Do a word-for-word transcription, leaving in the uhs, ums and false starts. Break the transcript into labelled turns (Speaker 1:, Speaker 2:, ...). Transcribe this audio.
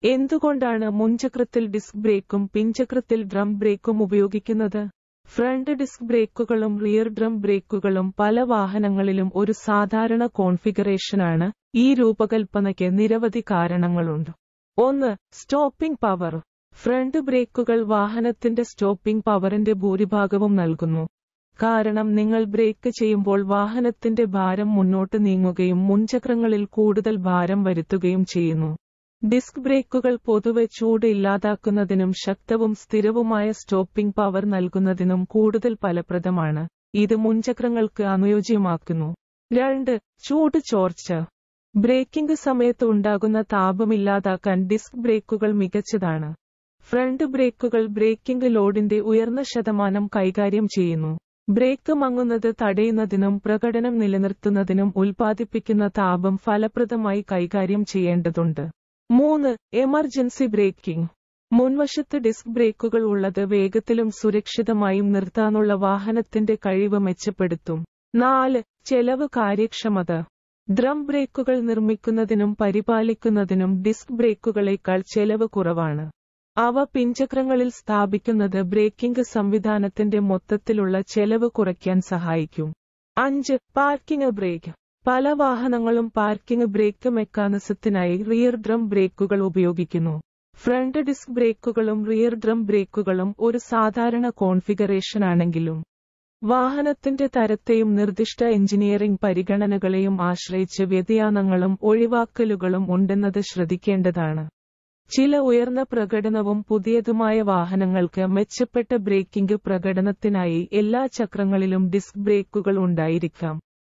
Speaker 1: എന്തുകൊണ്ടാണ് മുൻചക്രത്തിൽ disk ബ്രേക്കും പിൻചക്രത്തിൽ drum ബ്രേക്കും ഉപയോഗിക്കുന്നത്? ഫ്രണ്ട് ഡിസ്ക് ബ്രേക്കുകളും റിയർ ഡ്രം ബ്രേക്കുകളും പല വാഹനങ്ങളിലും ഒരു സാധാരണ കോൺഫിഗറേഷനാണ്. ഈ രൂപകൽപ്പനയ്ക്ക് നിരവധി കാരണങ്ങളുണ്ട്. ഒന്ന്, സ്റ്റോപ്പിംഗ് പവർ. ഫ്രണ്ട് ബ്രേക്കുകൾ വാഹനത്തിന്റെ സ്റ്റോപ്പിംഗ് പവറിന്റെ ഭൂരിഭാഗവും നൽകുന്നു. കാരണം നിങ്ങൾ ബ്രേക്ക് ചെയ്യുമ്പോൾ വാഹനത്തിന്റെ ഭാരം മുന്നോട്ട് നീങ്ങുകയും മുൻചക്രങ്ങളിൽ കൂടുതൽ ഭാരം വരുത്തുകയും ചെയ്യുന്നു. ഡിസ്ക് ബ്രേക്കുകൾ പൊതുവെ ചൂട് ഇല്ലാതാക്കുന്നതിനും ശക്തവും സ്ഥിരവുമായ സ്റ്റോപ്പിംഗ് പവർ നൽകുന്നതിനും കൂടുതൽ ഫലപ്രദമാണ്. ഇത് മുൻചക്രങ്ങൾക്ക് അനുയോജ്യമാക്കുന്നു. രണ്ട്, ചൂട് ചോർച്ച. ബ്രേക്കിംഗ് സമയത്ത് ഉണ്ടാകുന്ന താപം ഇല്ലാതാക്കാൻ ഡിസ്ക് ബ്രേക്കുകൾ മികച്ചതാണ്. ഫ്രണ്ട് ബ്രേക്കുകൾ ബ്രേക്കിംഗ് ലോഡിന്റെ ഉയർന്ന ശതമാനം കൈകാര്യം ചെയ്യുന്നു. ബ്രേക്ക് മങ്ങുന്നത് തടയുന്നതിനും പ്രകടനം നിലനിർത്തുന്നതിനും ഉൽപ്പാദിപ്പിക്കുന്ന താപം ഫലപ്രദമായി കൈകാര്യം ചെയ്യേണ്ടതുണ്ട്. മൂന്ന്, എമർജൻസി ബ്രേക്കിംഗ്. മുൻവശത്ത് ഡിസ്ക് ബ്രേക്കുകൾ ഉള്ളത് വേഗത്തിലും സുരക്ഷിതമായും നിർത്താനുള്ള വാഹനത്തിന്റെ കഴിവ് മെച്ചപ്പെടുത്തും. നാല്, ചെലവ് കാര്യക്ഷമത. ഡ്രം ബ്രേക്കുകൾ നിർമ്മിക്കുന്നതിനും പരിപാലിക്കുന്നതിനും ഡിസ്ക് ബ്രേക്കുകളേക്കാൾ ചെലവ് കുറവാണ്. അവ പിൻചക്രങ്ങളിൽ സ്ഥാപിക്കുന്നത് ബ്രേക്കിംഗ് സംവിധാനത്തിന്റെ മൊത്തത്തിലുള്ള ചെലവ് കുറയ്ക്കാൻ സഹായിക്കും. അഞ്ച്, പാർക്കിംഗ് ബ്രേക്ക്. പല വാഹനങ്ങളും പാർക്കിംഗ് ബ്രേക്ക് മെക്കാനിസത്തിനായി റിയർ ഡ്രം ബ്രേക്കുകൾ ഉപയോഗിക്കുന്നു. ഫ്രണ്ട് ഡിസ്ക് ബ്രേക്കുകളും റിയർ ഡ്രം ബ്രേക്കുകളും ഒരു സാധാരണ കോൺഫിഗറേഷനാണെങ്കിലും വാഹനത്തിന്റെ തരത്തെയും നിർദ്ദിഷ്ട എഞ്ചിനീയറിംഗ് പരിഗണനകളെയും ആശ്രയിച്ച് വ്യതിയാനങ്ങളും ഒഴിവാക്കലുകളും ഉണ്ടെന്നത് ശ്രദ്ധിക്കേണ്ടതാണ്. ചില ഉയർന്ന പ്രകടനവും പുതിയതുമായ വാഹനങ്ങൾക്ക് മെച്ചപ്പെട്ട ബ്രേക്കിംഗ് പ്രകടനത്തിനായി എല്ലാ ചക്രങ്ങളിലും ഡിസ്ക് ബ്രേക്കുകൾ ഉണ്ടായിരിക്കാം.